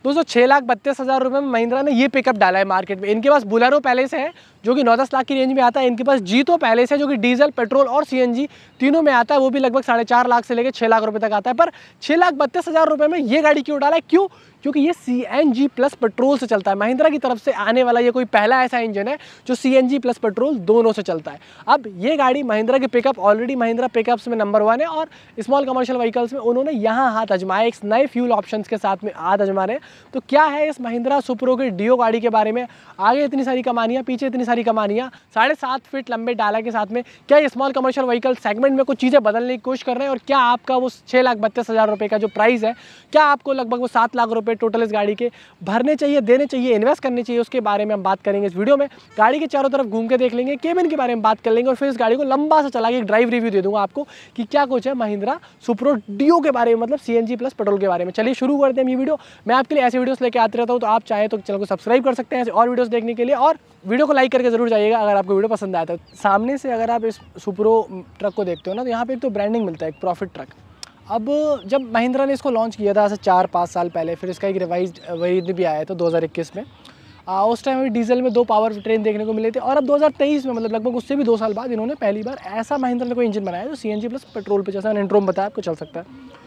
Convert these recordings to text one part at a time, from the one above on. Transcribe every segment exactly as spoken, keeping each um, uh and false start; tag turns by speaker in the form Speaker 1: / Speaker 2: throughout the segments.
Speaker 1: दोस्तों छः लाख बत्तीस हज़ार रुपये में महिंद्रा ने ये पिकअप डाला है मार्केट में। इनके पास बुलेरो पैलेस है जो कि नौ दस लाख की रेंज में आता है। इनके पास जीतो पैलेस है जो कि डीजल, पेट्रोल और सीएनजी तीनों में आता है, वो भी लगभग साढ़े चार लाख से लेकर छः लाख रुपए तक आता है। पर छः लाख बत्तीस हज़ार रुपये में ये गाड़ी क्यों डाला है? क्यों? क्योंकि ये सीएनजी प्लस पेट्रोल से चलता है। महिंद्रा की तरफ से आने वाला ये कोई पहला ऐसा इंजन है जो सीएनजी प्लस पेट्रोल दोनों से चलता है। अब ये गाड़ी महिंद्रा की पिकअप ऑलरेडी महिंद्रा पिकअप्स में नंबर वन है और स्मॉल कमर्शियल व्हीकल्स में उन्होंने यहाँ हाथ आजमाया, एक नए फ्यूल ऑप्शंस के साथ में हाथ आजमा रहे हैं। तो क्या है इस महिंद्रा सुपरो के डियो गाड़ी के बारे में? आगे इतनी सारी कमानियाँ, पीछे इतनी सारी कमानियाँ, साढ़े सात फीट लंबे डाला के साथ में क्या ये स्मॉल कमर्शियल व्हीकल सेगमेंट में कुछ चीज़ें बदलने की कोशिश कर रहे हैं? और क्या आपका वो छः लाख बत्तीस हज़ार रुपये का जो प्राइस है, क्या आपको लगभग वो सात लाख रुपये टोटल इस गाड़ी के भरने चाहिए, देने चाहिए, इन्वेस्ट करने चाहिए? उसके बारे में हम बात करेंगे इस वीडियो में। गाड़ी के चारों तरफ घूम के देख लेंगे, केबिन के बारे में बात कर लेंगे और फिर इस गाड़ी को लंबा सा चला के एक ड्राइव रिव्यू दे दूंगा आपको कि क्या कुछ है महिंद्रा सुपरो डियो के बारे में, मतलब सीएनजी प्लस पेट्रोल के बारे में। चलिए शुरू करते हैं ये वीडियो। मैं आपके लिए ऐसे वीडियोस लेके आते रहता हूँ, तो आप चाहे तो चैनल को सब्सक्राइब कर सकते हैं ऐसे और वीडियोस देखने के लिए, और वीडियो को लाइक करके जरूर जाइएगा अगर आपको वीडियो पसंद आया तो। सामने से अगर आप इस सुपरो ट्रक को देखते हो ना, तो यहाँ पे एक तो ब्रांडिंग मिलता है, एक प्रॉफिट ट्रक। अब जब महिंद्रा ने इसको लॉन्च किया था ऐसे चार पाँच साल पहले, फिर इसका एक रिवाइज्ड वेरिएंट भी आया था दो हज़ार इक्कीस में। आ, उस टाइम अभी डीजल में दो पावर ट्रेन देखने को मिले थे, और अब दो हज़ार तेईस में, मतलब लगभग उससे भी दो साल बाद, इन्होंने पहली बार ऐसा महिंद्रा ने कोई इंजन बनाया जो सीएनजी प्लस पेट्रोल पे, जैसा मैंने इंट्रो में बताया, आपको चल सकता है।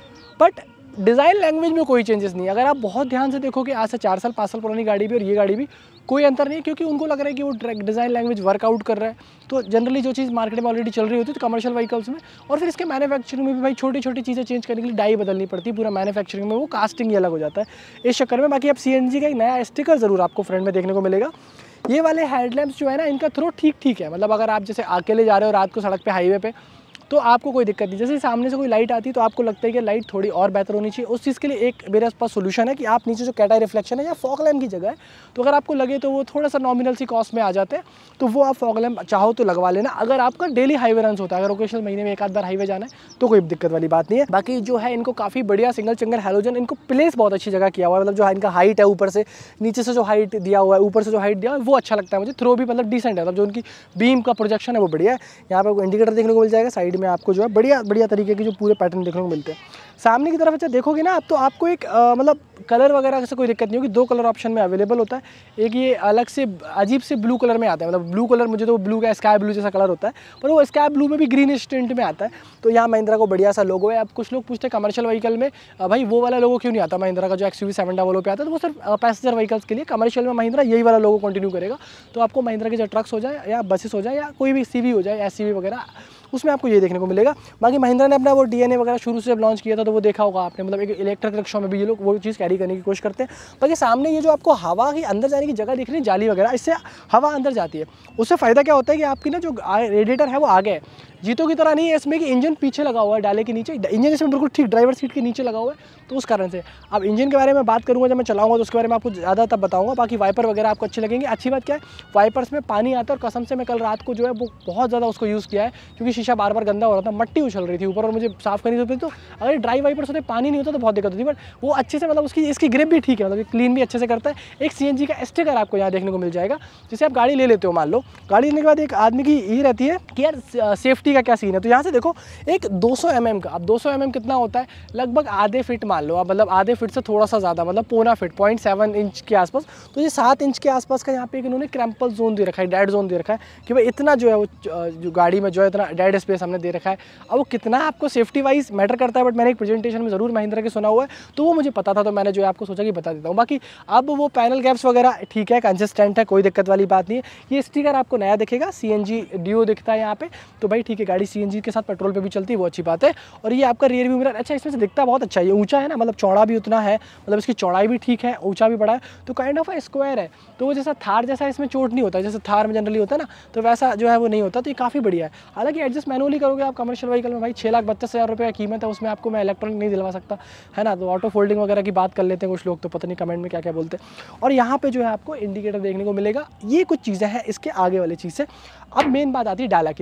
Speaker 1: बट डिज़ाइन लैंग्वेज में कोई चेंजेस नहीं है। अगर आप बहुत ध्यान से देखोगे, आज से चार साल पाँच साल पुरानी गाड़ी भी और ये गाड़ी भी कोई अंतर नहीं है, क्योंकि उनको लग रहा है कि वो डिज़ाइन लैंग्वेज वर्कआउट कर रहा है। तो जनरली जो चीज़ मार्केट में ऑलरेडी चल रही होती है तो कमर्शियल व्हीकल्स में, और फिर इसके मैन्युफैक्चरिंग में भी भाई छोटी छोटी चीज़ें चेंज करने के लिए डाई बदलनी पड़ती है। पूरा मैन्युफैक्चरिंग में वो कास्टिंग ही अलग हो जाता है इस चक्कर में। बाकी अब सीएनजी का एक नया स्टिकर ज़रूर आपको फ्रंट में देखने को मिलेगा। ये वाले हेडलैम्प्स जो है ना, इनका थ्रो ठीक ठीक है, मतलब अगर आप जैसे अकेले जा रहे हो रात को सड़क पे हाईवे पे, तो आपको कोई दिक्कत नहीं। जैसे सामने से कोई लाइट आती है तो आपको लगता है कि लाइट थोड़ी और बेहतर होनी चाहिए। उस चीज़ के लिए एक मेरे पास सोल्यूशन है कि आप नीचे जो कैट आई रिफ्लेक्शन है या फॉग लैम्प की जगह है, तो अगर आपको लगे तो वो थोड़ा सा नॉमिनल सी कॉस्ट में आ जाते हैं, तो वो आप फॉग लैम्प चाहो तो लगवा लेना। अगर आपका डेली हाईवे रन होता है, अगर ओकेशनल महीने में एक आध बार हाईवे जाना है तो कोई दिक्कत वाली बात नहीं है। बाकी जो है इनको काफ़ी बढ़िया सिंगल चंगर हैलोजन, इनको प्लेस बहुत अच्छी जगह किया हुआ है। मतलब जो इनका हाइट है, ऊपर से नीचे से जो हाइट दिया हुआ है, ऊपर से जो हाइट दिया है वो अच्छा लगता है मुझे। थ्रो भी मतलब डिसेंट है, मतलब जो उनकी बीम का प्रोजेक्शन है वो बढ़िया है। यहाँ पर इंडिकेटर देखने को मिल जाएगा, साइड में आपको जो है बढ़िया बढ़िया तरीके के जो पूरे पैटर्न देखने को मिलते हैं। सामने की तरफ अच्छा देखोगे ना आप, तो आपको एक आ, मतलब कलर वगैरह से कोई दिक्कत नहीं होगी। दो कलर ऑप्शन में अवेलेबल होता है। एक ये अलग से अजीब से ब्लू कलर में आता है, मतलब ब्लू कलर, मुझे तो ब्लू का स्काई ब्लू जैसा कलर होता है, पर वो स्काई ब्लू में भी ग्रीन टिंट में आता है। तो यहाँ महिंद्रा को बढ़िया सा लोगो है। अब कुछ लोग पूछते हैं कमर्शियल व्हीकल में भाई वो वाला लोगो क्यों नहीं आता महिंद्रा का, जो एक्सयूवी सेवन डबल ओ पे आता है, तो वो सिर्फ पैसेंजर व्हीकल्स के लिए। कमर्शियल में महिंद्रा यही वाला लोगो कंटिन्यू करेगा। तो आपको महिंद्रा के जो ट्रक्स हो जाए या बसेस हो जाए या कोई भी सीवी हो जाए, एससीवी वगैरह, उसमें आपको ये देखने को मिलेगा। बाकी महिंद्रा ने अपना वो डीएनए वगैरह शुरू से जब लॉन्च किया था तो वो देखा होगा आपने, मतलब एक इलेक्ट्रिक रिक्शा में भी ये लोग वो चीज़ कैरी करने की कोशिश करते हैं। बाकी सामने ये जो आपको हवा की अंदर जाने की जगह दिख रही है, जाली वगैरह, इससे हवा अंदर जाती है। उससे फ़ायदा क्या होता है कि आपकी ना जो रेडिएटर है वो आगे है, जीतो की तरह नहीं है इसमें कि इंजन पीछे लगा हुआ है डाले के नीचे। इंजन इसमें बिल्कुल ठीक ड्राइवर सीट के नीचे लगा हुआ है, तो उस कारण से। अब इंजन के बारे में बात करूँगा जब मैं चलाऊंगा तो उसके बारे में आपको ज़्यादा तब बताऊँगा। बाकी वाइपर वगैरह आपको अच्छे लगेंगे। अच्छी बात क्या है, वाइपर्स में पानी आता है, और कसम से मैं कल रात को जो है वो बहुत ज़्यादा उसको यूज़ किया है, क्योंकि शीशा बार बार गंदा हो रहा था, मट्टी उछल रही थी ऊपर और मुझे साफ़ करनी थी। तो अगर ड्राई वाइपर्स होते, पानी नहीं होता तो बहुत दिक्कत होती, बट वो अच्छे से, मतलब उसकी इसकी ग्रिप भी ठीक है, मतलब क्लीन भी अच्छे से करता है। एक सीएनजी का स्टिकर आपको यहाँ देखने को मिल जाएगा। जैसे आप गाड़ी ले लेते हो, मान लो गाड़ी लेने के बाद एक आदमी की ये रहती है कि यार सेफ्टी का क्या सीन है। तो यहाँ से देखो एक दो सौ एम एम का, अब दो सौ एम एम कितना होता है, लगभग आधे फिट मान लो आप, मतलब आधे फिट से थोड़ा सा ज़्यादा, मतलब पौना फिट, पॉइंट सेवन इंच के आसपास। तो ये सात इंच के आसपास का यहाँ पे एक इन्होंने क्रैम्पल जोन दे रखा है, डेड जोन दे रखा है कि भाई इतना जो है वो जो गाड़ी में जो है इतना डेड स्पेस हमने दे रखा है। अब वो कितना आपको सेफ्टी वाइज मैटर करता है, बट मैंने एक प्रेजेंटेशन में ज़रूर महिंद्रा के सुना हुआ है, तो वो मुझे पता था, तो मैंने जो है आपको सोचा कि बता देता हूँ। बाकी अब वो पैनल गैप्स वगैरह ठीक है, कंसिस्टेंट है, कोई दिक्कत वाली बात नहीं है। ये स्टिकर आपको नया दिखेगा, सीएनजी डियो दिखता है यहाँ पे, तो भाई ठीक है, गाड़ी सीएनजी के साथ पेट्रोल पे भी चलती है, वो अच्छी बात है। और ये आपका रियर व्यू मिरर अच्छा इसमें से दिखता बहुत अच्छा है। ये ऊंचा है ना, मतलब चौड़ा भी उतना है, मतलब इसकी चौड़ाई भी ठीक है, ऊंचा भी बड़ा है, तो काइंड ऑफ स्क्वायर है। तो वो जैसा थार जैसा इसमें चोट नहीं होता, जैसे थार में जनरली होता है ना, तो वैसा जो है वो नहीं होता। तो ये काफ़ी बढ़िया है। हालांकि एडजस्ट मैनुअली करोगे आप कमर्शियल व्हीकल में, भाई छः लाख बत्तीस हज़ार रुपये की कीमत है, उसमें आपको मैं इलेक्ट्रॉनिक नहीं दिलवा सकता, है ना। तो ऑटो फोल्डिंग वगैरह की बात कर लेते हैं कुछ लोग, तो पता नहीं कमेंट में क्या क्या बोलते हैं। और यहाँ पे जो है आपको इंडिकेटर देखने को मिलेगा। ये कुछ चीज़ें हैं इसके आगे वाली चीज़ से। अब मेन बात आती है डाला की। देखो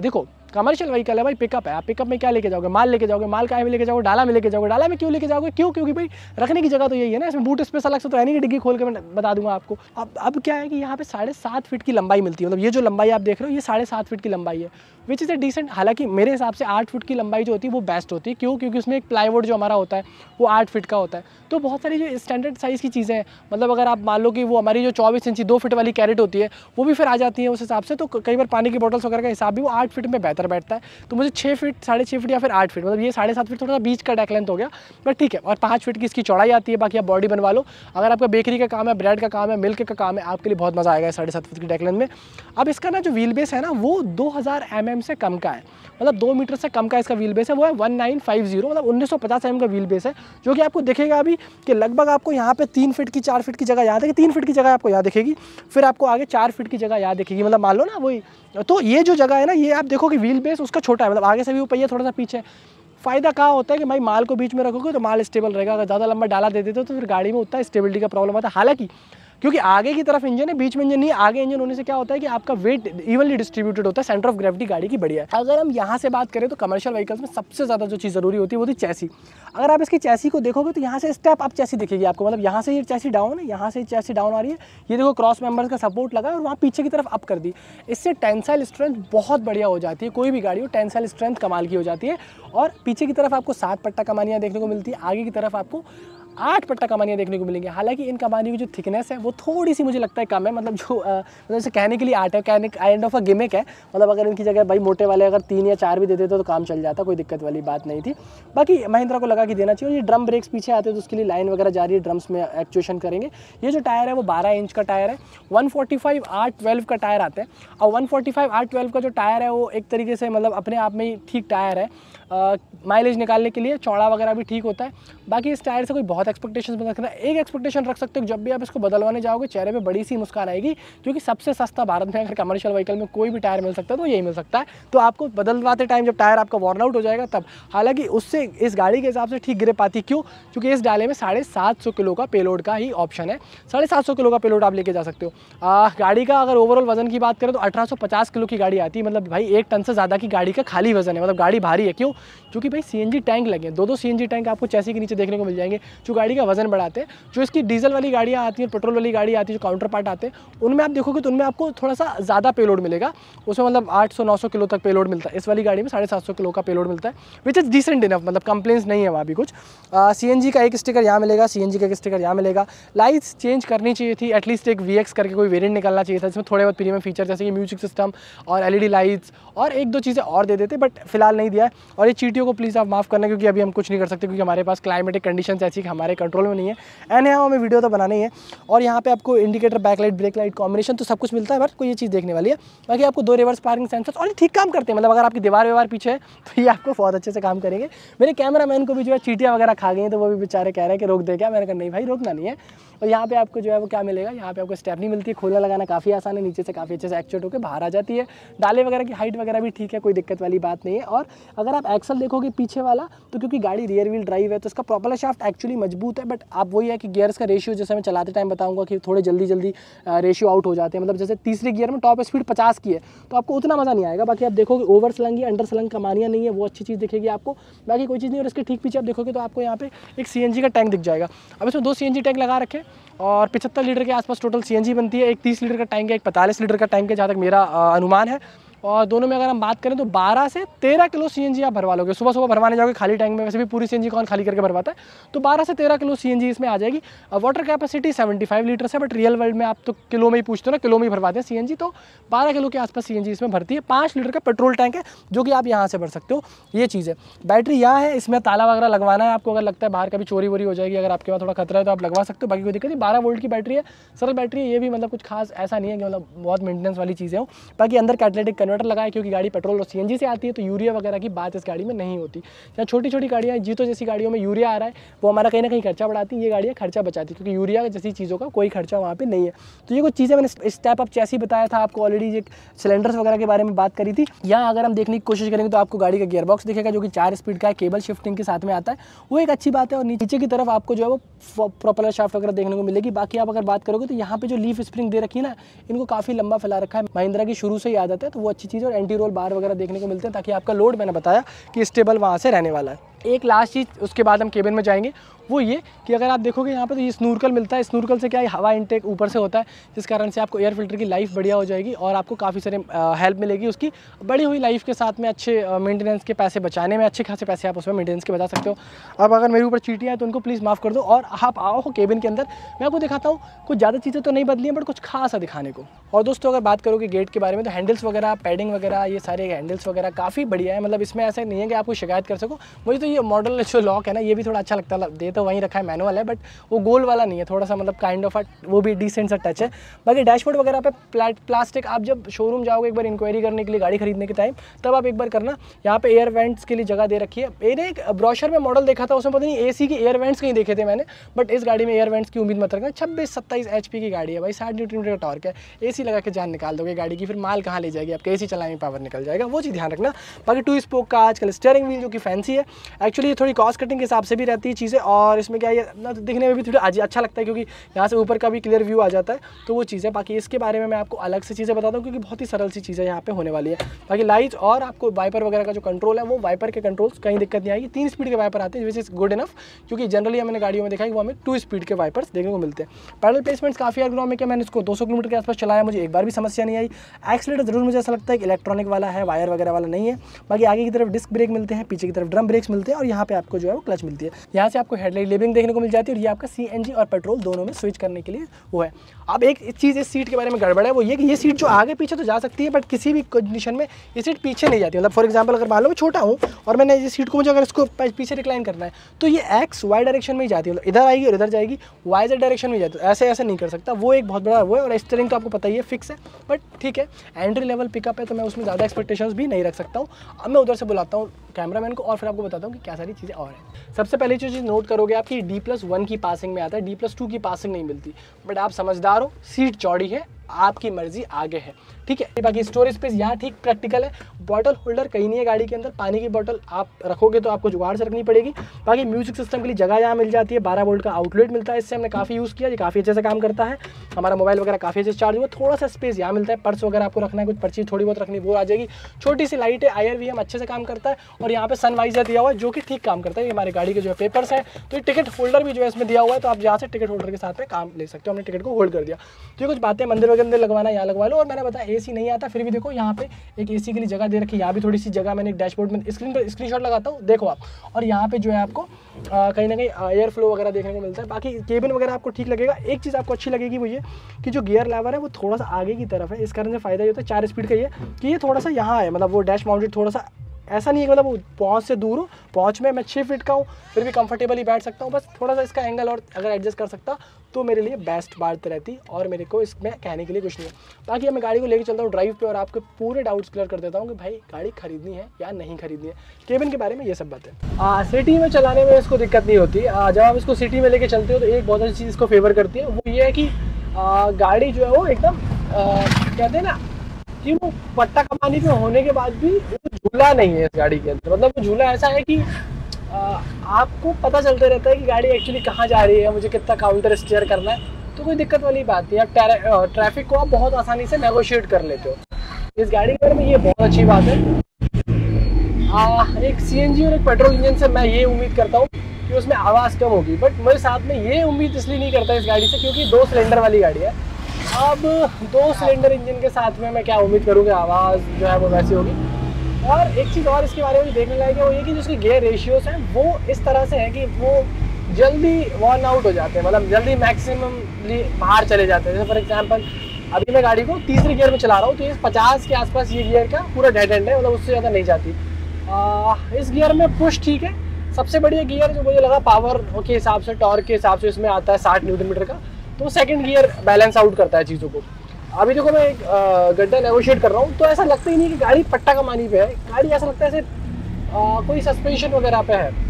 Speaker 1: कमर्शियल व्हीकल है भाई, पिकअप है, आप पिकअप में क्या लेके जाओगे, माल लेके जाओगे, माल काहे में लेके जाओगे, डाला में लेके जाओगे, डाला में क्यों लेके जाओगे, क्यों, क्योंकि भाई रखने की जगह तो यही है ना, इसमें बूट स्पेस अलग से तो है नहीं कि डिग्गी खोल के मैं बता दूंगा आपको। अब अब क्या है कि यहाँ पे साढ़े सात फीट की लंबाई मिलती है, मतलब ये जो लंबाई आप देख रहे हो ये साढ़े सात फीट की लंबाई है, विच इज़ ए डिसेंट। हालांकि मेरे हिसाब से आठ फीट की लंबाई जो होती है वो बेस्ट होती है, क्यों, क्योंकि उसमें एक प्लाईवुड जो हमारा होता है वो आठ फीट का होता है। तो बहुत सारी जो स्टैंडर्ड साइज़ की चीज़ें हैं, मतलब अगर आप मान लो कि वो हमारी जो चौबीस इंची दो फीट वाली कैरेट होती है वो भी फिर आ जाती है उस हिसाब से, तो कई बार पानी की बोतल्स वगैरह का हिसाब भी वो आठ फीट में बेहतर बैठता है। तो मुझे छः फीट साढ़े छः फीट या फिर आठ फीट, मतलब ये साढ़े सात फीट थोड़ा सा बीच का डेक लेंथ हो गया, बट ठीक है। और पाँच फीट की इसकी चौड़ाई आती है, बाकी आप बॉडी बनवा लो। अगर आपका बेकरी का काम है, ब्रेड का काम है, मिल्क का काम है, आपके लिए बहुत मज़ा आएगा साढ़े सात फीट की डेक लेंथ में। अब इसका ना जो व्हील बेस है ना वो दो हज़ार एम एम से कम का है, मतलब दो मीटर से कम का इसका व्हील बेस है, वो है वन नाइन फाइव जीरो, मतलब उन्नीस सौ पचास एम का व्हील बेस है, जो कि आपको दिखेगा अभी कि लगभग आपको यहाँ पे तीन फीट की चार फीट की जगह याद है कि तीन फीट की जगह आपको यहाँ दिखेगी, फिर आपको आगे चार फीट की जगह यहाँ दिखेगी, मतलब मान लो ना वही। तो ये जो जगह है ना ये आप देखो कि व्हील बेस उसका छोटा है, मतलब आगे से भी वो पहिया थोड़ा सा पीछे। फ़ायदा कहाँ होता है कि भाई माल को बीच में रखोगे तो माल स्टेबल रहेगा, अगर ज़्यादा लंबा डाला दे देते हो तो फिर गाड़ी में उतना स्टेबिलिटी का प्रॉब्लम आता है। हालांकि क्योंकि आगे की तरफ इंजन है, बीच में इंजन नहीं है, आगे इंजन होने से क्या होता है कि आपका वेट इवनली डिस्ट्रीब्यूटेड होता है, सेंटर ऑफ ग्रेविटी गाड़ी की बढ़िया है। अगर हम यहाँ से बात करें तो कमर्शियल व्हीकल्स में सबसे ज़्यादा जो चीज़ ज़रूरी होती है वो थी चैसी। अगर आप इसकी चैसी को देखोगे तो यहाँ से स्टेप अप चैसी दिखेगी आपको, मतलब यहाँ से ये चैसी डाउन है, यहाँ से चैसी डाउन आ रही है, ये देखो क्रॉस मेंबर्स का सपोर्ट लगा और वहाँ पीछे की तरफ अप कर दी। इससे टेंसाइल स्ट्रेंथ बहुत बढ़िया हो जाती है, कोई भी गाड़ी हो टेंसाइल स्ट्रेंथ कमाल की हो जाती है। और पीछे की तरफ आपको सात पट्टा कमानियाँ देखने को मिलती है, आगे की तरफ आपको आठ पट्टा कमानियाँ देखने को मिलेंगी। हालांकि इन कमानियों की जो थिकनेस है वो थोड़ी सी मुझे लगता है कम है, मतलब जो मतलब इसे कहने के लिए आर्ट है, कहने काइंड ऑफ अ गिमिक है, मतलब अगर इनकी जगह भाई मोटे वाले अगर तीन या चार भी दे देते तो काम चल जाता, कोई दिक्कत वाली बात नहीं थी। बाकी महिंद्रा को लगा के देना चाहिए। और ये ड्रम ब्रेक्स पीछे आते हैं तो उसके लिए लाइन वगैरह जा रही है, ड्रम्स में एक्चुएशन करेंगे। ये जो टायर है वो बारह इंच का टायर है, one forty five R twelve का टायर आता है, और one forty five R twelve का जो टायर है वो एक तरीके से मतलब अपने आप में ही ठीक टायर है, माइलेज निकालने के लिए चौड़ा वगैरह भी ठीक होता है। बाकी इस टायर से कोई बहुत एक्सपेक्टेशन मत रखना, एक एक्सपेक्टेशन रख सकते हो जब भी आप इसको बदलवाने जाओगे चेहरे पे बड़ी सी मुस्कान आएगी, क्योंकि सबसे सस्ता भारत में अगर कमर्शियल व्हीकल में कोई भी टायर मिल सकता है तो यही मिल सकता है। तो आपको बदलवाते टाइम जब टायर आपका वॉर्न आउट हो जाएगा तब, हालांकि उससे इस गाड़ी के हिसाब से ठीक ग्रिप आती, क्यों, क्योंकि इस डाले में साढ़े सात सौ किलो का पेलोड का ही ऑप्शन है, साढ़े सात सौ किलो का पेलोड आप लेके जा सकते हो। आ, गाड़ी का अगर ओवरऑल वजन की बात करें तो अठारह सौ पचास किलो की गाड़ी आती है, मतलब भाई एक टन से ज़्यादा की गाड़ी का खाली वजन है, मतलब गाड़ी भारी है। क्यों, क्योंकि भाई सीएनजी टैंक लगे हैं, दो दो सीएनजी टैंक आपको चैसी के नीचे देखने को मिल जाएंगे जो गाड़ी का वजन बढ़ाते हैं। जो इसकी डीजल वाली गाड़ियाँ आती हैं, पेट्रोल वाली गाड़ी आती है, जो काउंटर पार्ट आते हैं, उनमें आप देखोगे तो उनमें आपको थोड़ा सा ज़्यादा पेलोड मिलेगा, उसमें मतलब आठ सौ नौ सौ किलो तक पेलोड मिलता है। इस वाली गाड़ी में साढ़े सात सौ किलो का पेलोड मिलता है, विच इज़ डिसेंट इनफ, मतलब कंप्लेंट्स नहीं है वहाँ भी कुछ। सीएनजी का एक स्टिकर यहाँ मिलेगा, सीएनजी का एक स्टिकर यहाँ मिलेगा। लाइट्स चेंज करनी चाहिए थी, एटलीस्ट एक वीएक्स करके कोई वेरिएंट निकलना चाहिए था जिसमें थोड़े बहुत प्रीमियम फीचर जैसे कि म्यूजिक सिस्टम और एलईडी लाइट्स और एक दो चीज़ें और दे देते, बट फिलहाल नहीं दिया है। और ये चीटियों को प्लीज़ आप माफ़ करना, क्योंकि अभी हम कुछ नहीं कर सकते, क्योंकि हमारे पास क्लाइमेटिक कंडीशंस ऐसी कि हमारे कंट्रोल में नहीं है। एंड यहाँ हमें वीडियो तो बनाना ही है। और यहाँ पे आपको indicator, backlight, brake light combination तो सब कुछ मिलता है, बट कोई ये चीज़ देखने वाली है। बाकी आपको दो रिवर्स पार्किंग सेंसर्स, और ये ठीक काम करते हैं, मतलब अगर आपकी दीवार व्यवहार पीछे है तो ये आपको बहुत अच्छे से काम करेंगे। मेरे कैमरामैन को भी जो है चीटियाँ वगैरह खा गई हैं, तो वो भी बेचारे कह रहे हैं कि रोक दे क्या, मैंने कहा नहीं भाई रोकना नहीं है। और यहाँ पे आपको जो है वो क्या मिलेगा, यहाँ पे आपको स्टेपनी मिलती है, खोलना लगाना काफ़ी आसान है, नीचे से काफ़ी अच्छे से एक्चुएट होकर बाहर आ जाती है। डाले वगैरह की हाइट वगैरह भी ठीक है, कोई दिक्कत वाली बात नहीं है। और अगर आप एक्सल देखोगे पीछे वाला, तो क्योंकि गाड़ी रियर व्हील ड्राइव है तो इसका प्रोपेलर शाफ्ट एक्चुअली मजबूत है, बट आप वही है कि गियर्स का रेशियो, जैसे मैं चलाते टाइम बताऊंगा कि थोड़े जल्दी जल्दी रेशियो आउट हो जाते हैं, मतलब जैसे तीसरे गियर में टॉप स्पीड पचास की है तो आपको उतना मज़ा नहीं आएगा। बाकी आप देखोगे ओवर स्लंग या अंडर स्लंग कमानियाँ नहीं है, वो अच्छी चीज़ दिखेगी आपको, बाकी कोई चीज़ नहीं। और इसके ठीक पीछे आप देखोगे तो आपको यहाँ पे एक सीएनजी का टैंक दिख जाएगा। अब इसमें दो सीएनजी टैंक लगा रखे और पचहत्तर लीटर के आसपास टोटल सीएनजी बनती है। एक तीस लीटर का टैंक है, एक पैंतालीस लीटर का टैंक है, जहाँ तक मेरा अनुमान है। और दोनों में अगर हम बात करें तो बारह से तेरह किलो सीएनजी आप भरवा लोगे। सुबह सुबह भरवाने जाओगे खाली टैंक में, वैसे भी पूरी सीएनजी कौन खाली करके भरवाता है, तो बारह से तेरह किलो सीएनजी इसमें आ जाएगी। वाटर कैपेसिटी पचहत्तर लीटर है, बट रियल वर्ल्ड में आप तो किलो में ही पूछते हो ना, किलो में ही भरवाते हैं सीएनजी, तो बारह किलो के आसपास सीएनजी इसमें भरती है। पाँच लीटर का पेट्रोल टैंक है जो कि आप यहाँ से भर सकते हो, ये चीज़ है। बैटरी यहाँ है, इसमें ताला वगैरह लगवाना है आपको, अगर लगता है बाहर कभी चोरी वोरी हो जाएगी, अगर आपके पास थोड़ा खतरा है तो आप लगवा सकते हो, बाकी कोई दिक्कत नहीं। बारह वोल्ट की बैटरी है, सरल बैटरी है, ये भी मतलब कुछ खास ऐसा नहीं है कि मतलब बहुत मेंटेनेंस वाली चीज़ें हो। बाकी अंदर कैटलिटिक कन्वर्टर लगा है, क्योंकि गाड़ी पेट्रोल और सीएनजी से आती है तो यूरिया वगैरह की बात इस गाड़ी में नहीं होती। या छोटी छोटी गाड़ियाँ, जीतो जैसी गाड़ियों में यूरिया आ रहा है, वो हमारा कहीं ना कहीं खर्चा बढ़ाती है, ये गाड़ियाँ खर्चा बचाती है, क्योंकि यूरिया जैसी चीज़ों का कोई खर्चा वहाँ पे नहीं है। तो ये कुछ चीज़ें मैंने स्टेप अप चैसी बताया था आपको, ऑलरेडी सिलेंडर्स वगैरह के बारे में बात करी थी। यहाँ अगर हम देखने की कोशिश करेंगे तो आपको गाड़ी का गियर बॉक्स दिखेगा जो कि चार स्पीड का है, केबल शिफ्टिंग के साथ में आता है, वो एक अच्छी बात है। और नीचे की तरफ आपको जो है वो प्रोपेलर शाफ्ट वगैरह देखने को मिलेगी। बाकी आप अगर बात करोगे तो यहाँ पे जो लीफ स्प्रिंग दे रखी है ना, इनको काफ़ी लंबा फैला रखा है, महिंद्रा की शुरू से ही आदत है, तो वो अच्छी चीज़ है। और एंटी रोल बार वगैरह देखने को मिलते हैं ताकि आपका लोड, मैंने बताया कि स्टेबल वहाँ से रहने वाला है। एक लास्ट चीज़, उसके बाद हम केबिन में जाएंगे, वो ये कि अगर आप देखोगे यहाँ पे तो ये स्नूरकल मिलता है। स्नूरकल से क्या है, हवा इनटेक ऊपर से होता है, जिस कारण से आपको एयर फिल्टर की लाइफ बढ़िया हो जाएगी और आपको काफ़ी सारे हेल्प मिलेगी उसकी बढ़ी हुई लाइफ के साथ में। अच्छे मेंटेनेंस के पैसे बचाने में, अच्छे खासे पैसे आप उसमें मेंटेनेंस के बचा सकते हो। अब अगर मेरे ऊपर चीटियाँ हैं तो उनको प्लीज़ माफ़ कर दो और आप आओ केबिन के अंदर, मैं आपको दिखाता हूँ। कुछ ज़्यादा चीज़ें तो नहीं बदली हैं, बट कुछ खास है दिखाने को। और दोस्तों अगर बात करोगे गेट के बारे में, तो हैंडल्स वगैरह, पैडिंग वगैरह, ये सारे हैंडल्स वगैरह काफ़ी बढ़िया है। मतलब इसमें ऐसा नहीं है कि आपको शिकायत कर सको। मुझे तो ये मॉडल जो लॉक है ना, ये भी थोड़ा अच्छा लगता है। दे तो वहीं रखा है, मैनुअल है, बट वो गोल वाला नहीं है, थोड़ा सा मतलब काइंड ऑफ वो भी डिसेंट सा टच है। बाकी डैशबोर्ड वगैरह पे प्लास्टिक, आप जब शोरूम जाओगे एक बार इंक्वायरी करने के लिए गाड़ी खरीदने के टाइम, तब आप एक बार करना, यहाँ पे एयर वेंट्स के लिए जगह दे रखी है। मैंने एक ब्रोशर में मॉडल देखा था, उसमें पता नहीं एसी के एयर वेंट्स कहीं देखे थे मैंने, बट इस गाड़ी में एयर वेंट्स की उम्मीद मत रखना। छब्बीस सत्ताईस एच पी की गाड़ी है भाई, साठ न्यूटन मीटर टॉर्क है। एसी लगा के जान निकाल दोगे गाड़ी की, फिर माल कहाँ ले जाएगी आपके, एसी चलाने में पावर निकल जाएगा, वो चीज़ ध्यान रखना। बाकी टू स्पोक का आजकल स्टीयरिंग व्हील जो कि फैंसी है, एक्चुअली ये थोड़ी कॉस्ट कटिंग के हिसाब से भी रहती है चीज़ें, और इसमें क्या है दिखने में भी थोड़ा अच्छा लगता है क्योंकि यहाँ से ऊपर का भी क्लियर व्यू आ जाता है, तो वो चीज़ है। बाकी इसके बारे में मैं आपको अलग से चीज़ें बताता हूँ क्योंकि बहुत ही सरल सी चीज़ें यहाँ पे होने वाली है। बाकी लाइट्स और आपको वाइपर वगैरह का जो कंट्रोल है, वो वाइपर के कंट्रोल्स कहीं दिक्कत नहीं आएगी। तीन स्पीड के वाइपर आते हैं, विच इज़ गुड इनफ, क्योंकि जनरली मैंने गाड़ियों में देखा है वो हमें टू स्पीड के वाइपर्स देखने को मिलते हैं। पैडल प्लेसमेंट्स काफ़ी एर्गोनॉमिक है, मैंने इसको दो सौ किलोमीटर के आसपास चलाया, मुझे एक बार भी समस्या नहीं आई। एक्सीलेटर जरूर मुझे ऐसा लगता है कि इलेक्ट्रॉनिक वाला है, वायर वगैरह वाला नहीं है। बाकी आगे की तरफ डिस्क ब्रेक मिलते हैं, पीछे की तरफ ड्रम ब्रेक्स मिलते हैं, और यहाँ पे आपको जो है वो क्लच मिलती है। यहाँ से आपको हेडलाइट लेबलिंग देखने को मिल जाती है, और ये आपका सीएनजी और पेट्रोल दोनों में स्विच करने के लिए वो है। अब एक चीज़ इस सीट के बारे में गड़बड़ है, वो ये कि ये सीट जो आगे पीछे तो जा सकती है, बट किसी भी कंडीशन में ये सीट पीछे नहीं जाती। मतलब फॉर एग्जांपल अगर मान लो मैं छोटा हूँ और मैंने ये सीट को, मुझे अगर इसको पीछे रिक्लाइन करना है, तो ये एक्स वाई डायरेक्शन में ही जाती है, मतलब इधर आएगी और इधर जाएगी, वाई जेड डायरेक्शन में जाती है। ऐसे ऐसे नहीं कर सकता, वो एक बहुत बड़ा वो है। और स्टीयरिंग तो आपको पता ही है फिक्स है, बट ठीक है, एंट्री लेवल पिकअप है, तो मैं उसमें ज़्यादा एक्सपेक्टेशंस भी नहीं रख सकता हूँ। अब मैं उधर से बुलाता हूँ कैमरामैन को और फिर आपको बताता हूँ कि क्या सारी चीज़ें और हैं। सबसे पहले जो चीज़ नोट करोगे आपकी डी प्लस वन की पासिंग में आता है, डी प्लस टू की पासिंग नहीं मिलती, बट आप समझदार हो, सीट चौड़ी है, आपकी मर्जी आगे है, ठीक है। बाकी स्टोरेज स्पेस यहाँ ठीक प्रैक्टिकल है। बॉटल होल्डर कहीं नहीं है गाड़ी के अंदर, पानी की बोतल आप रखोगे तो आपको जुगाड़ से रखनी पड़ेगी। बाकी म्यूजिक सिस्टम के लिए जगह यहाँ मिल जाती है, बारह वोल्ट का आउटलेट मिलता है, इससे हमने काफ़ी यूज़ किया, ये काफ़ी अच्छे से काम करता है। हमारा मोबाइल वगैरह काफ़ी अच्छे से चार्ज हुआ, थोड़ा सा स्पेस यहाँ मिलता है, पर्स वगैरह आपको रखना है, कुछ पर्ची थोड़ी बहुत रखनी वो आ जाएगी। छोटी सी लाइट है, आई आर वी एम अच्छे से काम करता है, और यहाँ पे सनवाइजर दिया हुआ है जो कि ठीक काम करता है। ये हमारी गाड़ी के जो है पेपर्स है, तो ये टिकट होल्डर भी जो है इसमें दिया हुआ है, तो आप यहाँ से टिकट होल्डर के साथ में काम ले सकते हो। हमने टिकट को होल्ड कर दिया। तो ये कुछ बातें, मंदिर वगैरह लगवाना यहाँ लगवा लो। और मैंने बताया एसी नहीं आता, फिर भी देखो यहाँ पे एक एसी के लिए जगह दे रखी है, यहाँ भी थोड़ी सी जगह मैंने एक डैशबोर्ड में स्क्रीन पर स्क्रीनशॉट लगाता हूँ, देखो आप। और यहाँ पे जो है आपको आ, कहीं ना कहीं एयर फ्लो वगैरह देखने को मिलता है। बाकी केबिन वगैरह आपको ठीक लगेगा। एक चीज़ आपको अच्छी लगेगी वो ये कि जो गियर लेवर है वो थोड़ा सा आगे की तरफ है, इस कारण से फ़ायदा ये होता है चार स्पीड का ये कि ये थोड़ा सा यहाँ है, मतलब वो डैश माउंटेड थोड़ा सा ऐसा नहीं है, मतलब वो पहुँच से दूर हो, पहुँच में मैं छः फीट का हूँ, फिर भी कंफर्टेबली बैठ सकता हूँ। बस थोड़ा सा इसका एंगल और अगर एडजस्ट कर सकता तो मेरे लिए बेस्ट बात रहती, और मेरे को इसमें कहने के लिए कुछ नहीं है। बाकी मैं गाड़ी को लेके चलता हूँ ड्राइव पे और आपके पूरे डाउट्स क्लियर कर देता हूँ कि भाई गाड़ी खरीदनी है या नहीं खरीदनी है। केबिन के बारे में ये सब बातें सिटी में चलाने में इसको दिक्कत नहीं होती। आ, जब आप इसको सिटी में लेके चलते हो तो एक बहुत अच्छी चीज़ इसको फेवर करती है, वो ये है कि आ, गाड़ी जो है वो एकदम कहते हैं ना कि वो पट्टा कमानी पे होने के बाद भी झूला नहीं है इस गाड़ी के अंदर। मतलब वो झूला ऐसा है कि आ, आपको पता चलता रहता है कि गाड़ी एक्चुअली कहाँ जा रही है, मुझे कितना काउंटर स्टीयर करना है, तो कोई दिक्कत वाली बात नहीं है। ट्रैफिक को आप बहुत आसानी से नेगोशिएट कर लेते हो इस गाड़ी के बारे में, ये बहुत अच्छी बात है। आ, एक सीएनजी और एक पेट्रोल इंजन से मैं ये उम्मीद करता हूँ कि उसमें आवाज़ कम होगी, बट मेरे साथ में ये उम्मीद इसलिए नहीं करता इस गाड़ी से क्योंकि दो सिलेंडर वाली गाड़ी है। अब दो सिलेंडर इंजन के साथ में मैं क्या उम्मीद करूँगा, आवाज़ जो है वो वैसी होगी। और एक चीज़ और इसके बारे में देखने लायक है वो ये कि जो उसके गियर रेशियोज हैं वो इस तरह से हैं कि वो जल्दी वर्न आउट हो जाते हैं, मतलब जल्दी मैक्सिममली बाहर चले जाते हैं। जैसे फॉर एग्जांपल अभी मैं गाड़ी को तीसरे गियर में चला रहा हूँ, तो ये पचास के आसपास ये गियर का पूरा डेड एंड है, मतलब उससे ज़्यादा नहीं जाती। आ, इस गियर में पुश ठीक है। सबसे बढ़िया गियर जो मुझे लगा पावर के हिसाब से, टॉर्क के हिसाब से इसमें आता है साठ न्यूटन मीटर का, तो सेकंड गियर बैलेंस आउट करता है चीज़ों को। अभी देखो मैं एक गड्ढा नेगोशिएट कर रहा हूँ, तो ऐसा लगता ही नहीं कि गाड़ी पट्टा कमानी पे है, गाड़ी ऐसा लगता है जैसे कोई सस्पेंशन वगैरह पे है।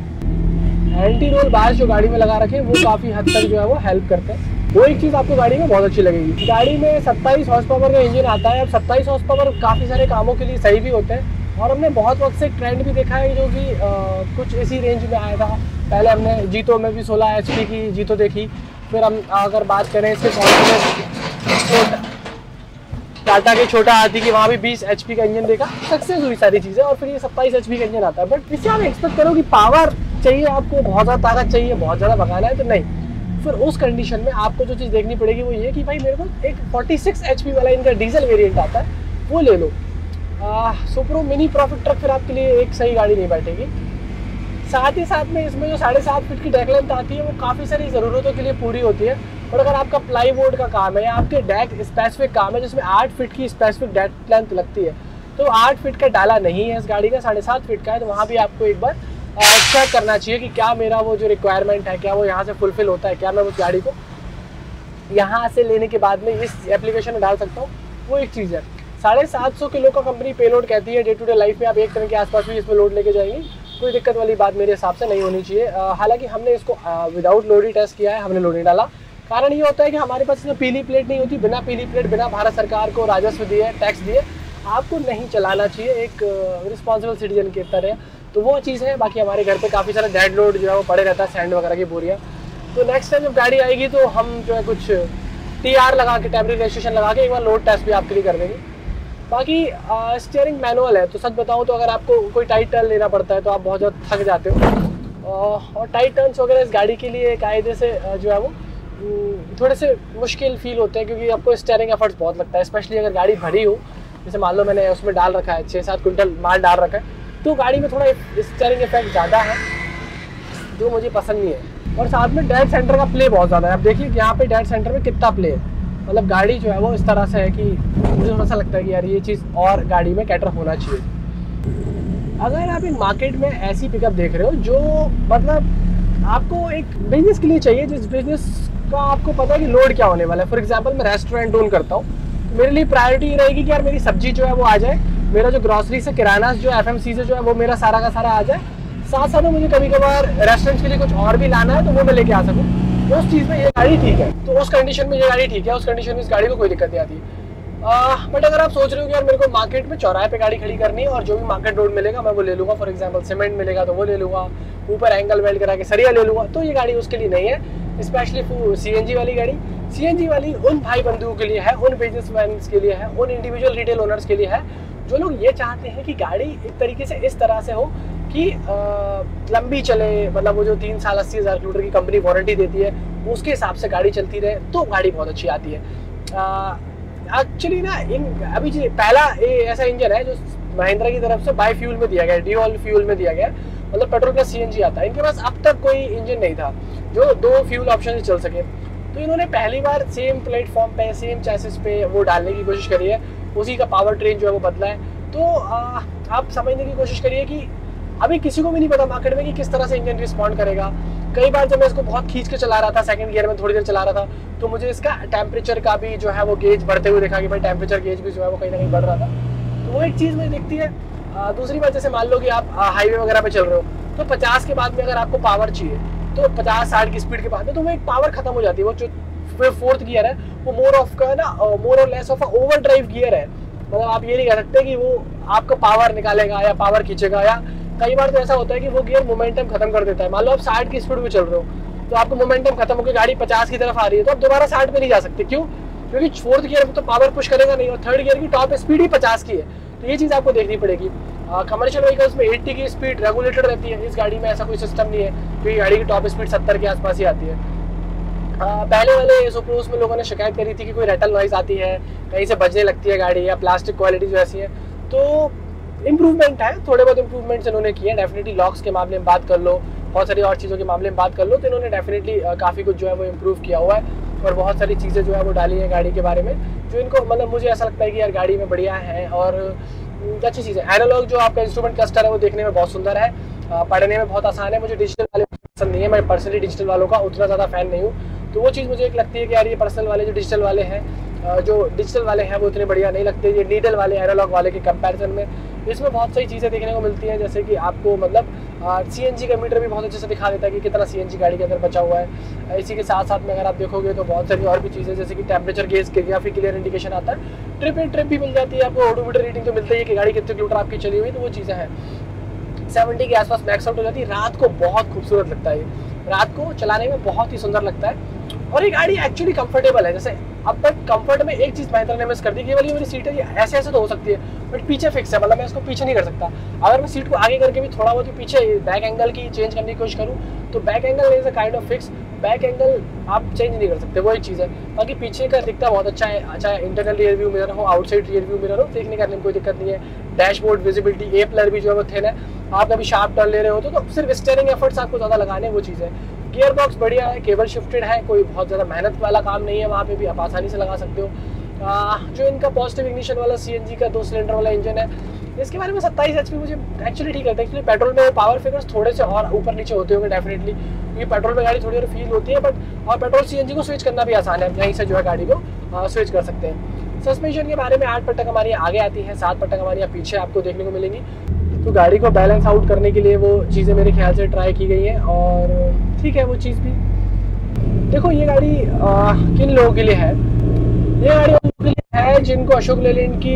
Speaker 1: एंटी रोल बार्स जो गाड़ी में लगा रखे वो काफ़ी हद तक जो है वो हेल्प करते हैं। वो एक चीज़ आपको गाड़ी में बहुत अच्छी लगेगी। गाड़ी में सत्ताईस हॉर्स पावर का इंजन आता है। अब सत्ताईस हॉर्स पावर काफ़ी सारे कामों के लिए सही भी होते हैं, और हमने बहुत वक्त से एक ट्रेंड भी देखा है जो कि कुछ इसी रेंज में आया था। पहले हमने जीतो में भी सोलह एच पी की जीतो देखी, फिर हम अगर बात करें इसके कॉन्फिडेंस टाटा के छोटा हाथी की वहाँ भी बीस एच पी का इंजन देखा, सक्सेस हुई सारी चीज़ें, और फिर ये सत्ताईस एच पी का इंजन आता है। बट इससे आप एक्सपेक्ट करो कि पावर चाहिए आपको, बहुत ज़्यादा ताकत चाहिए, बहुत ज़्यादा भगाना है, तो नहीं। फिर उस कंडीशन में आपको जो चीज़ देखनी पड़ेगी वो ये कि भाई मेरे को एक छियालीस एच पी वाला इनका डीजल वेरिएंट आता है, वो ले लो। सुप्रो मिनी प्रॉफिट ट्रक फिर आपके लिए एक सही गाड़ी नहीं बैठेगी। साथ ही साथ में इसमें जो साढ़े सात फीट की डेक लेंथ आती है वो काफ़ी सारी ज़रूरतों के लिए पूरी होती है। और अगर आपका प्लाईवुड का काम है या आपके डेक स्पेसिफिक काम है जिसमें आठ फीट की स्पेसिफिक डेक लेंथ लगती है, तो आठ फीट का डाला नहीं है इस गाड़ी का, साढ़े सात फीट का है, तो वहाँ भी आपको एक बार चेक करना चाहिए कि क्या मेरा वो जो रिक्वायरमेंट है क्या वो यहाँ से फुलफिल होता है, क्या मैं उस गाड़ी को यहाँ से लेने के बाद में इस एप्लीकेशन में डाल सकता हूँ, वो एक चीज़ है। साढ़े सात सौ किलो का कंपनी पेलोड कहती है, डे टू डे लाइफ में आप एक टन के आसपास भी इसमें लोड लेके जाएंगे, कोई दिक्कत वाली बात मेरे हिसाब से नहीं होनी चाहिए। हालांकि हमने इसको विदाउट लोड ही टेस्ट किया है, हमने लोड नहीं डाला। कारण ये होता है कि हमारे पास इसमें पीली प्लेट नहीं होती, बिना पीली प्लेट, बिना भारत सरकार को राजस्व दिए, टैक्स दिए, आपको नहीं चलाना चाहिए एक रिस्पॉन्सिबल सिटीजन की तरह, तो वो चीज़ है। बाकी हमारे घर पे काफ़ी सारा डेड लोड जो है वो पड़े रहता है, सैंड वगैरह की बोरियाँ। तो नेक्स्ट टाइम जब गाड़ी आएगी तो हम जो है कुछ टी आर लगा के, टेम्परेरी रजिस्ट्रेशन लगा के एक बार लोड टेस्ट भी आपके लिए कर देंगे। बाकी स्टीयरिंग मैनुअल है, तो सच बताऊँ तो अगर आपको कोई टाइट टर्न लेना पड़ता है तो आप बहुत ज़्यादा थक जाते हो, और टाइट टर्न्स वगैरह इस गाड़ी के लिए कायदे से जो है वो थोड़े से मुश्किल फील होते हैं, क्योंकि आपको स्टीयरिंग एफर्ट्स बहुत लगता है, स्पेशली अगर गाड़ी भरी हो। जैसे मान लो मैंने उसमें डाल रखा है छः सात कुंटल माल डाल रखा है, तो गाड़ी में थोड़ा स्टीयरिंग इफेक्ट ज़्यादा है जो मुझे पसंद नहीं है। और साथ में डेड सेंटर का प्ले बहुत ज़्यादा है। आप देखिए कि यहाँ पे डेड सेंटर में कितना प्ले है, मतलब गाड़ी जो है वो इस तरह से है कि मुझे थोड़ा सा लगता है कि यार ये चीज़ और गाड़ी में कैटर होना चाहिए। अगर आप एक मार्केट में ऐसी पिकअप देख रहे हो जो मतलब आपको एक बिजनेस के लिए चाहिए, जिस बिजनेस का आपको पता है कि लोड क्या होने वाला है। फॉर एग्जांपल मैं रेस्टोरेंट ओन करता हूँ, मेरे लिए प्रायोरिटी ये रहेगी कि यार मेरी सब्जी जो है वो आ जाए, मेरा जो ग्रॉसरी से किराना जो एफएमसी से जो है वो मेरा सारा का सारा आ जाए, साथ साथ में मुझे कभी कभार रेस्टोरेंट के लिए कुछ और भी लाना है तो वो मैं लेके आ सकूँ, उस चीज़ में ये गाड़ी ठीक है। तो उस कंडीशन में ये गाड़ी ठीक है, उस कंडीशन में इस गाड़ी को कोई दिक्कत नहीं आती। बट अगर आप सोच रहे हो कि यार मेरे को मार्केट में चौराहे पे गाड़ी खड़ी करनी है और जो भी मार्केट रोड मिलेगा मैं वो ले लूँगा, फॉर एग्जांपल सीमेंट मिलेगा तो वो ले लूँगा, ऊपर एंगल वेल्ड करा के सरिया ले लूँगा, तो ये गाड़ी उसके लिए नहीं है। स्पेशली सीएनजी वाली गाड़ी, सीएनजी वाली उन भाई बंधुओं के लिए है, उन बिजनेसमैन के लिए है, उन इंडिविजुअल रिटेल ओनर्स के लिए है जो लोग ये चाहते हैं कि गाड़ी एक तरीके से इस तरह से हो कि आ, लंबी चले, मतलब वो जो तीन साल अस्सी हज़ार किलोमीटर की कंपनी वारंटी देती है उसके हिसाब से गाड़ी चलती रहे, तो गाड़ी बहुत अच्छी आती है। एक्चुअली ना इन अभी जो पहला ऐसा इंजन है जो महिंद्रा की तरफ से बाई फ्यूल में दिया गया है, ड्यूल फ्यूल में दिया गया है, मतलब पेट्रोल प्लस सीएनजी आता है। इनके पास अब तक कोई इंजन नहीं था जो दो फ्यूल ऑप्शन से चल सके, तो इन्होंने पहली बार सेम प्लेटफॉर्म पे, सेम चैसिस पे वो डालने की कोशिश करी है, उसी का पावर ट्रेन जो है वो बदला है। तो आ, आप समझने की कोशिश करिए कि अभी किसी को भी नहीं पता मार्केट में कि किस तरह से इंजन रिस्पॉन्ड करेगा। कई बार जब मैं इसको बहुत खींच के चला रहा था, सेकंड गियर में थोड़ी देर चला रहा था, तो मुझे इसका टेम्परेचर का भी जो है वो गेज बढ़ते हुए देखा कि भाई टेम्परेचर गेज भी जो है वो कहीं ना कहीं बढ़ रहा था, तो वो एक चीज़ मुझे दिखती है। आ, दूसरी बात, जैसे मान लो कि आप हाईवे वगैरह पे चल रहे हो तो पचास के बाद में अगर आपको पावर चाहिए तो पचास साठ की स्पीड के बाद में तो वो एक पावर खत्म हो जाती है। वो जो फोर्थ गियर है वो मोर ऑफ का है ना, मोर और less of over drive gear है, मतलब आप ये नहीं कह सकते कि वो आपका पावर निकालेगा या पावर खींचेगा, या कई बार तो ऐसा होता है कि वो गियर मोमेंटम खत्म कर देता है। मान लो आप साठ की स्पीड में चल रहे हो तो आपको मोमेंटम खत्म होकर गाड़ी पचास की तरफ आ रही है तो आप दोबारा साठ पे नहीं जा सकते। क्यों? क्योंकि फोर्थ गियर में तो पावर पुश करेगा नहीं और थर्ड गियर की टॉप स्पीड ही पचास की है, तो ये चीज़ आपको देखनी पड़ेगी। कमर्शियल व्हीकल्स में अस्सी की स्पीड रेगुलेटेड रहती है, इस गाड़ी में ऐसा कोई सिस्टम नहीं है क्योंकि गाड़ी की टॉप स्पीड सत्तर के आसपास ही आती है। आ, पहले वाले सुप्रोस में लोगों ने शिकायत करी थी कि कोई रेटल नॉइज आती है, कहीं से बजने लगती है गाड़ी, या प्लास्टिक क्वालिटी जो ऐसी है। तो इम्प्रूवमेंट है, थोड़े बहुत इम्प्रूवमेंट्स इन्होंने किए हैं डेफिनेटली। लॉक्स के मामले में बात कर लो, बहुत सारी और चीज़ों के मामले में बात कर लो, तो इन्होंने डेफिनेटली काफ़ी कुछ जो है वो इम्प्रूव किया हुआ है और बहुत सारी चीज़ें जो है वो डाली हैं गाड़ी के बारे में जो इनको, मतलब मुझे ऐसा लगता है कि यार गाड़ी में बढ़िया है और अच्छी चीज़ है। एनालॉग जो आपका इंस्ट्रूमेंट क्लस्टर है वो देखने में बहुत सुंदर है, पढ़ने में बहुत आसान है। मुझे डिजिटल वाले पसंद नहीं है, मैं पर्सनली डिजिटल वालों का उतना ज़्यादा फ़ैन नहीं हूँ, तो वो चीज़ मुझे एक लगती है कि यार ये पर्सनल वाले जो डिजिटल वाले हैं जो डिजिटल वाले हैं वो इतने बढ़िया नहीं लगते ये नीडल वाले एनालॉग वाले के कंपैरिजन में। इसमें बहुत सारी चीज़ें देखने को मिलती हैं, जैसे कि आपको मतलब सीएनजी का मीटर भी बहुत अच्छे से दिखा देता है कि कितना सीएनजी गाड़ी के अंदर बचा हुआ है। इसी के साथ साथ में अगर आप देखोगे तो बहुत सारी और भी चीज़ें, जैसे कि टेम्परेचर गेज के या फिर क्लियर इंडिकेशन आता है, ट्रिप एंड ट्रिप भी मिल जाती है आपको, ऑडोमीटर रीडिंग तो मिलता ही है कि गाड़ी कितने किलोमीटर आपकी चली हुई, तो वो चीज़ें हैं। सेवेंटी के आसपास मैक्स आउट हो जाती है, रात को बहुत खूबसूरत लगता है, रात को चलाने में बहुत ही सुंदर लगता है और ये गाड़ी एक्चुअली कंफर्टेबल है। जैसे अब तक कंफर्ट में एक चीज़ महिंद्रा ने मिस कर दी कि वाली मेरी सीट है ये ऐसे ऐसे तो हो सकती है बट पीछे फिक्स है, मतलब मैं इसको पीछे नहीं कर सकता। अगर मैं सीट को आगे करके भी थोड़ा बहुत पीछे बैक एंगल की चेंज करने की कोशिश करूँ तो back angle is a kind of fix, back angle आप चेंज नहीं कर सकते, वो एक चीज़ है। बाकी पीछे का दिखता बहुत अच्छा है, अच्छा इंटरनल रियर व्यू मिरर हो, आउटसाइड रियर व्यू मिरर हो, देखने करने में कोई दिक्कत नहीं है। डैशबोर्ड विजिबिलिटी ए प्लर भी जो है वो थिन है, आप कभी शार्प टर्न ले रहे हो तो, तो सिर्फ स्टीयरिंग एफर्ट्स आपको ज़्यादा लगाने हैं, वो चीज़ है। गियर बॉक्स बढ़िया है, केबल शिफ्टेड है, कोई बहुत ज़्यादा मेहनत वाला काम नहीं है, वहाँ पे भी आप आसानी से लगा सकते हो। आ, जो इनका पॉजिटिव इग्निशन वाला सीएनजी का दो सिलेंडर वाला इंजन है, इसके बारे में सत्ताईस एचपी मुझे एक्चुअली ठीक लगता है। एक्चुअली पेट्रोल में पावर फिगर्स थोड़े से और ऊपर नीचे होते होंगे डेफिनेटली, क्योंकि पेट्रोल में गाड़ी थोड़ी और फील होती है, बट और पेट्रोल सीएनजी को स्विच करना भी आसान है, यहीं से जो है गाड़ी को स्विच कर सकते हैं। सस्पेंशन के बारे में आठ पट्टा कमानियाँ आगे आती हैं, सात पट्टा कमानियाँ पीछे आपको देखने को मिलेंगी, तो गाड़ी को बैलेंस आउट करने के लिए वो चीज़ें मेरे ख्याल से ट्राई की गई हैं और ठीक है वो चीज़ भी। देखो ये गाड़ी आ, किन लोगों के लिए है, ये गाड़ी उन लोगों के लिए है जिनको अशोक लेलैंड की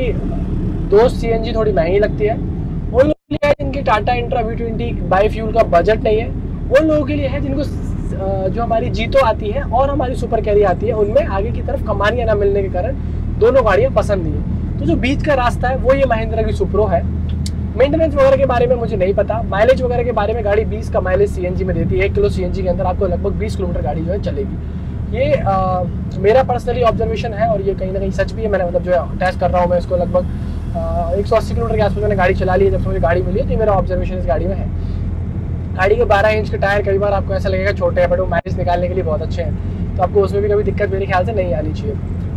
Speaker 1: दोस्त सीएनजी थोड़ी महंगी लगती है, उन लोगों के लिए है जिनकी Tata Intra V twenty bi fuel का बजट नहीं है, उन लोगों के लिए है जिनको जो हमारी जीतो आती है और हमारी सुपर कैरी आती है उनमें आगे की तरफ कमानियाँ ना मिलने के कारण दोनों गाड़ियाँ पसंद नहीं है। तो जो बीच का रास्ता है वो ये महिंद्रा की सुप्रो है। मेंटेनेंस वगैरह के बारे में मुझे नहीं पता, माइलेज वगैरह के बारे में गाड़ी बीस का माइलेज सीएनजी में देती है, एक किलो सीएनजी के अंदर आपको लगभग बीस किलोमीटर गाड़ी जो है चलेगी। ये आ, मेरा पर्सनली ऑब्जर्वेशन है और ये कहीं ना कहीं सच भी है। मैंने मतलब जो है टेस्ट कर रहा हूँ मैं इसको, लगभग एक सौ अस्सी किलोमीटर के आसपास मैंने गाड़ी चला ली है जब से मुझे गाड़ी मिली है, तो मेरा ऑब्जर्वेशन इस गाड़ी में है। गाड़ी के बारह इंच के टायर कई बार आपको ऐसा लगेगा छोटे हैं, बट वो माइलेज निकालने के लिए बहुत अच्छे हैं, तो आपको उसमें भी कभी दिक्कत मेरे ख्याल से नहीं आनी चाहिए।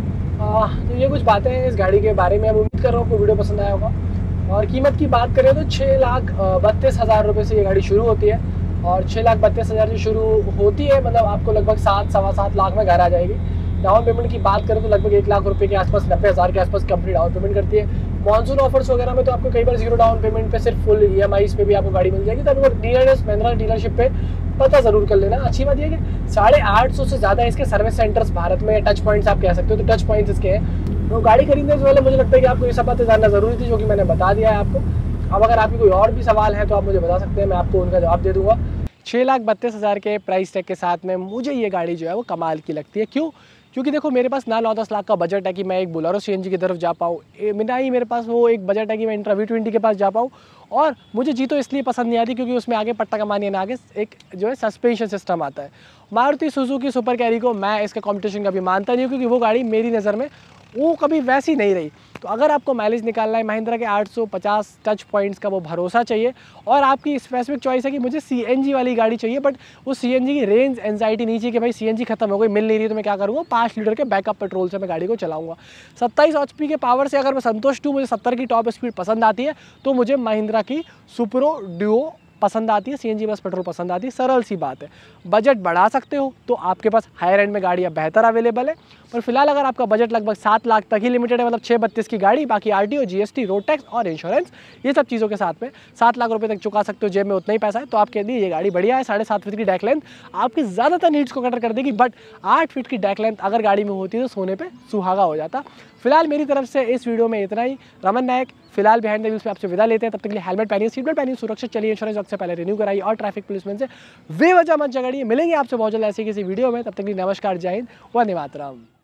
Speaker 1: आ, तो ये कुछ बातें हैं इस गाड़ी के बारे में। अब उम्मीद कर रहा हूँ आपको वीडियो पसंद आया होगा। और कीमत की बात करें तो छः लाख बत्तीस हज़ार रुपये से ये गाड़ी शुरू होती है, और छः लाख बत्तीस हज़ार से शुरू होती है, मतलब आपको लगभग सात सवा सात लाख में घर आ जाएगी। डाउन पेमेंट की बात करें तो लगभग एक लाख रुपए के आसपास, नब्बे हज़ार के आसपास कंपनी डाउन पेमेंट करती है। मॉनसून ऑफर्स वगैरह में तो आपको कई बार जीरो डाउन पेमेंट पे सिर्फ फुल ई एम आई पे भी आपको गाड़ी मिल जाएगी। तो आपको डीलर महिंद्रा डीलरशिप पे पता ज़रूर कर लेना। अच्छी बात यह है कि साढ़े आठ सौ से ज़्यादा इसके सर्विस सेंटर्स भारत में, टच पॉइंट्स आप कह सकते हो, तो टच पॉइंट्स इसके हैं। तो गाड़ी खरीदने से पहले मुझे लगता है कि आपको ये सब बातें जानना ज़रूरी थी, जो कि मैंने बता दिया है आपको। अब अगर आपकी कोई और भी सवाल है तो आप मुझे बता सकते हैं, मैं आपको उनका जवाब दे दूंगा। छः लाख बत्तीस हज़ार के प्राइस टैग के साथ में मुझे ये गाड़ी जो है वो कमाल की लगती है। क्यों? क्योंकि देखो मेरे पास ना नौ दस लाख का बजट है कि मैं एक बोलेरो सीएनजी की तरफ जा पाऊँ, ना ही मेरे पास वो एक बजट है कि मैं इंट्रा वी ट्वेंटी के पास जा पाऊँ। और मुझे जीतो इसलिए पसंद नहीं आती क्योंकि उसमें आगे पट्टा कमानी है ना, आगे एक जो है सस्पेंशन सिस्टम आता है। मारुति सुजुकी सुपर कैरी को मैं इसका कंपटीशन कभी मानता नहीं हूँ, क्योंकि वो गाड़ी मेरी नज़र में वो कभी वैसी नहीं रही। तो अगर आपको माइलेज निकालना है, महिंद्रा के आठ सौ पचास टच पॉइंट्स का वो भरोसा चाहिए, और आपकी स्पेसिफिक चॉइस है कि मुझे सीएनजी वाली गाड़ी चाहिए, बट उस सीएनजी की रेंज एंजाइटी नहीं चाहिए कि भाई सीएनजी खत्म हो गई, मिल नहीं रही, तो मैं क्या करूँगा, पाँच लीटर के बैकअप पेट्रोल से मैं गाड़ी को चलाऊँगा। सत्ताईस एचपी के पावर से अगर मैं संतुष्ट हूँ, मुझे सत्तर की टॉप स्पीड पसंद आती है, तो मुझे महिंद्रा की सुप्रो ड्यूओ पसंद आती है, सीएनजी बस पेट्रोल पसंद आती है। सरल सी बात है। बजट बढ़ा सकते हो तो आपके पास हायर एंड में गाड़ियाँ बेहतर अवेलेबल है, पर फिलहाल अगर आपका बजट लगभग सात लाख तक ही लिमिटेड है, मतलब छः बत्तीस की गाड़ी, बाकी आरटीओ, जीएसटी, रोड टैक्स और इंश्योरेंस, ये सब चीज़ों के साथ में सात लाख रुपए तक चुका सकते हो, जेब में उतना ही पैसा है, तो आपके लिए ये गाड़ी बढ़िया है। साढ़े सात फीट की डेक लेंथ आपकी ज़्यादातर नीड्स को कटर कर देगी, बट आठ फीट की डेक लेंथ अगर गाड़ी में होती तो सोने पर सुहागा हो जाता। फिलहाल मेरी तरफ से इस वीडियो में इतना ही। रमन नायक फिलहाल बिहाइंड द व्हील्स पे आपसे विदा लेते हैं। तब तक के लिए हेलमेट पहनिए, सीट बेल्ट पहनिए, सुरक्षित चलिए, इंश्योरेंस वक्त से पहले रिन्यू कराइए, और ट्रैफिक पुलिसमैन से बेवजह मत झगड़िए। मिलेंगे आपसे बहुत जल्द ऐसी किसी वीडियो में, तब तक के लिए नमस्कार, जय हिंद, वंदे मातरम।